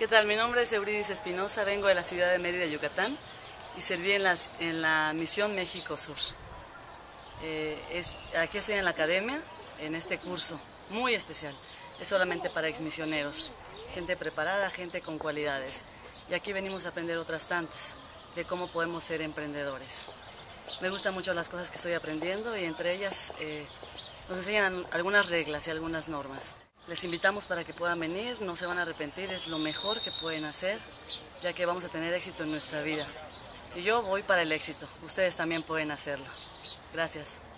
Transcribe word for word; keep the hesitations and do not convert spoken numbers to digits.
¿Qué tal? Mi nombre es Eurídice Espinosa, vengo de la ciudad de Mérida, Yucatán, y serví en la, en la Misión México Sur. Eh, es, aquí estoy en la academia, en este curso muy especial. Es solamente para exmisioneros, gente preparada, gente con cualidades. Y aquí venimos a aprender otras tantas, de cómo podemos ser emprendedores. Me gustan mucho las cosas que estoy aprendiendo y entre ellas eh, nos enseñan algunas reglas y algunas normas. Les invitamos para que puedan venir, no se van a arrepentir, es lo mejor que pueden hacer, ya que vamos a tener éxito en nuestra vida. Y yo voy para el éxito, ustedes también pueden hacerlo. Gracias.